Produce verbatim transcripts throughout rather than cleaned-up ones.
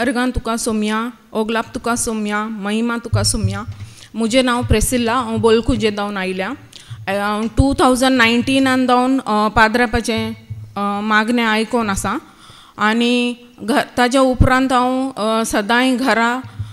अर्गां तुका सोम्या, ओगलाप तुका सोम्या, महिमा तुका सोम्या. मुझे नाव प्रेसिल्ला, हांव बोलकुजे जावन आयल्या. टू थावजंड नायन्टीनान जावन पाद्रापाचे मागणें आयकोन आसा आनी घ ताज्या उपरांत हांव सदांय घरा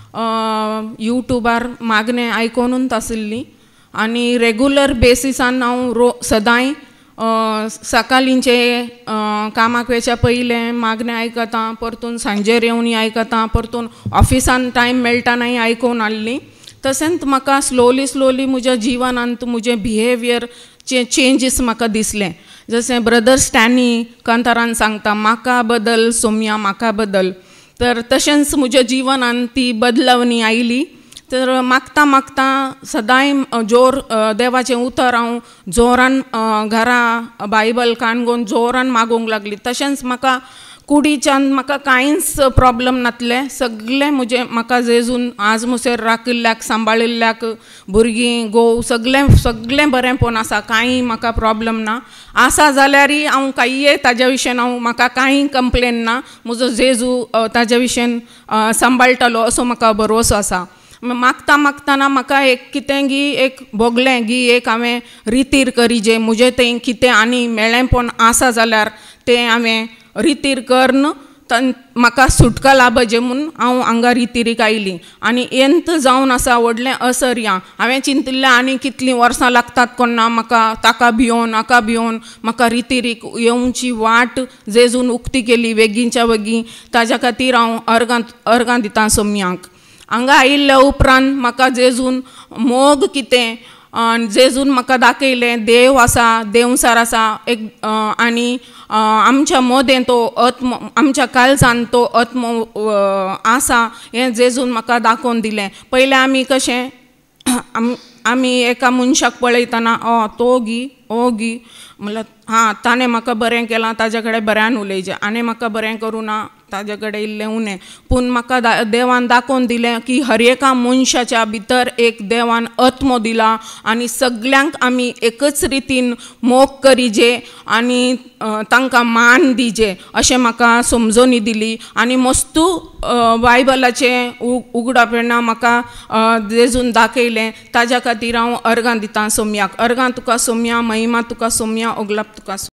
यूट्यूबार मागणें आयकोनूच आशिल्ली आनी रेगुलर बेसिसान हांव रो सदांय सकाळींचे कामाक वयच्या पयलें मागणें आयकतां, परतून सांजेर येवन आयकतां, परतून ऑफिसान टायम मेळटानाय आयकून आसली. तशेंच म्हाका स्लोली स्लोली म्हज्या जिवनांत म्हजे बिहेवियरचे चेंजीस म्हाका दिसले. जशें ब्रदर स्टॅनी कांतारान सांगता, म्हाका बदल सोम्या म्हाका बदल. तर तशेंच म्हज्या जिवनांत ती बदलावणी आयली. तर मागता मागता सदांय जोर देवाचें उतर हांव जोरान घरा बायबल कान घेवन जोरान मागूंक लागली. तशेंच म्हाका कुडीच्यान म्हाका कांयच प्रॉब्लम नासले. सगळे म्हजे म्हाका जेजून आज मुसेर राखिल्ल्याक सांबाळिल्ल्याक भुरगीं घोव सगळें सगळें बरेंपण आसा, कांय म्हाका प्रॉब्लम ना. आसा जाल्यारय हांव कांय ताज्या विशयन हांव म्हाका कांय कंप्लेन ना. म्हजो जेजू ताज्या विशयन सांबाळटलो असो म्हाका भरवसो आसा. मागता मागतना म्हाका एक कितें गी एक भोगलें गी एक हांवें रितीर करी जे म्हजें तें कितें आनी मेळ्ळेंपण आसा जाल्यार तें हांवें रितीर करन म्हाका सुटका लाभजे म्हणून हांव हांगा रितीरीक आयली. आनी एंत जावन आसा व्हडलें असर्या. हांवें चिंतिल्लें आनी कितलीं वर्सां लागतात कोन्ना म्हाका ताका भियोन हाका भियोन म्हाका रितीरीक येवची वाट जेजून उक्ती केली बेगीनच्या बेगीन. ताज्या खातीर हांव अर्गां अर्गां दितां सोम्यांक. हांगा आयिल्ल्या उपरांत म्हाका जेजून मोग कितें जेजून म्हाका दाखयलें देव आसा, देवसार आसा एक आनी आमच्या मोदें तो आत्म आमच्या काळजान तो आत्म आसा हें जेजून म्हाका दाखोवन दिलें. पयलें आमी कशें आमी एका मनशाक पळयतना ओ तो गी ओ गी म्हणल्यार हां ताणें म्हाका बरें केलां ताजे कडेन बऱ्यान उलयचें, आनी म्हाका बरें करूं ना ताजे कडेन इल्लें उणें. पूण म्हाका देवान दाखोवन दिलें की हर एका मनशाच्या भितर एक देवान आत्मो दिला आनी सगळ्यांक आमी एकच रितीन मोग करीजे आनी तांकां मान दिजे अशें म्हाका समजोनी दिली. आनी मस्तू बायबलाचें उगडपणां म्हाका जेजून दाखयलें. ताज्या खातीर हांव अर्गां दितां सोम्याक. अर्गां तुका सोम्या, महिमा तुका सोम्या, ओगलाप तुका.